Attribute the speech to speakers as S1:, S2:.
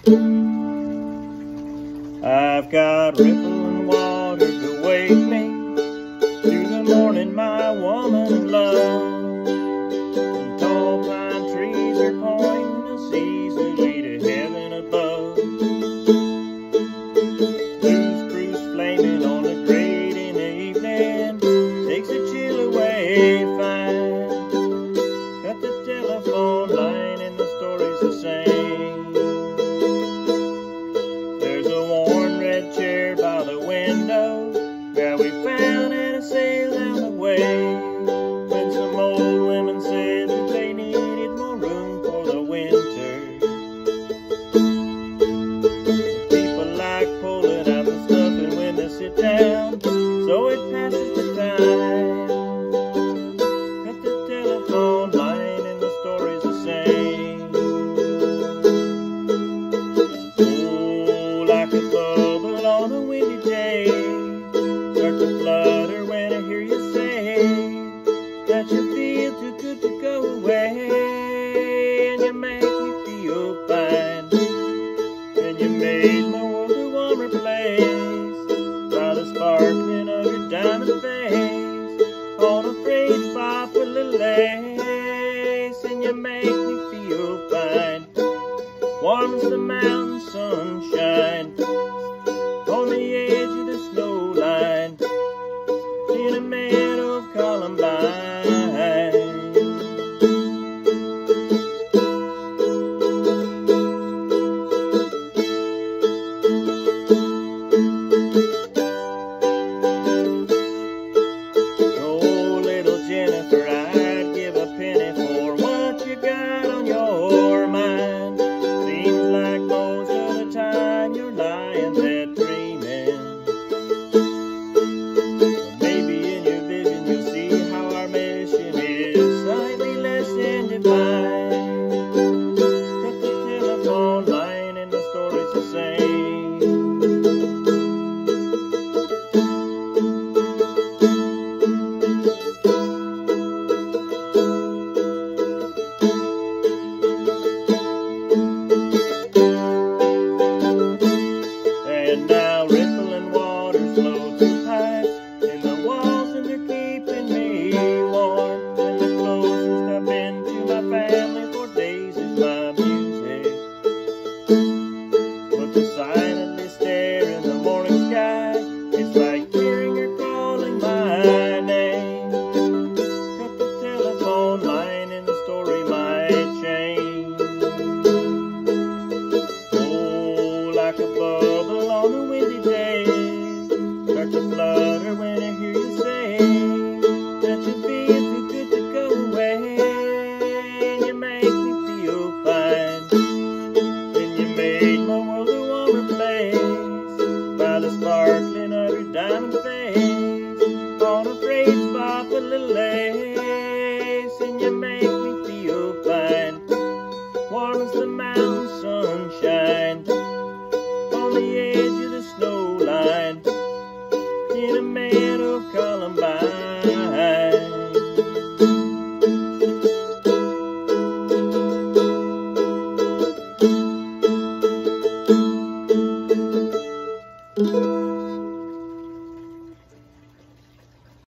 S1: I've got rippling water to wake me to the morning, my woman in love. And tall pine trees are pointing us easily to heaven above. Blue spruce flaming on the grate in the evening takes the chill away fine. Cut the telephone line and the story's the same. There's a worn red chair by the window that we found in a sale down the way, when some old women said that they needed more room for the winter. People like pulling out the stuffing when they sit down, so it passes the time. Cut the telephone line and the story's the same. Oh, like a bubble on a windy day, start to flutter when I hear you say that you feel too good to go away, and you make me feel fine, and you made my world a warmer place by the sparkling of your diamond face on a freight spot with little lace, and you make me feel fine, warm as the mountain sunshine on the edge of the snow line in a meadow of columbine. Oh, little Jennifer, I'd give a penny for what you got on your mind. Seems like most of the time you're lying there dreaming. But maybe in your vision you'll see how our mission is slightly less than divine. Cut the telephone line and the story's the same. And now rippling waters flow through pipes in the walls, and they're keeping me warm. And the closest I've been to my family for days is my music. But to silently stare in the morning sky, it's like hearing her calling my name. Cut the telephone line and the story might change. Oh, like a bubble on a windy day, start to flutter when I hear you say that you feel too good to go away, and you make me feel fine, and you made my world a warmer place by the sparkling of your diamond face on a freight spot with little lace, and you make me feel fine, warm as the mountain sunshine on the edge